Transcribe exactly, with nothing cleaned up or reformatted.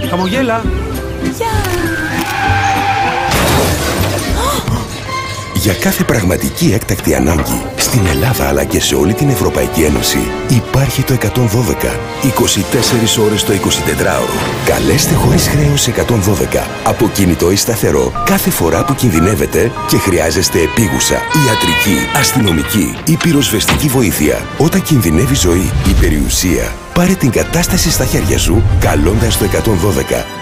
Χαμογέλα. Γεια. Για κάθε πραγματική έκτακτη ανάγκη, στην Ελλάδα αλλά και σε όλη την Ευρωπαϊκή Ένωση, υπάρχει το εκατόν δώδεκα. είκοσι τέσσερις ώρες το εικοσιτετράωρο. Καλέστε χωρίς χρέος εκατόν δώδεκα. Από κινητό ή σταθερό, κάθε φορά που κινδυνεύετε και χρειάζεστε επίγουσα, ιατρική, αστυνομική ή πυροσβεστική βοήθεια. Όταν κινδυνεύει ζωή ή περιουσία, πάρε την κατάσταση στα χέρια σου καλώντας το εκατόν δώδεκα.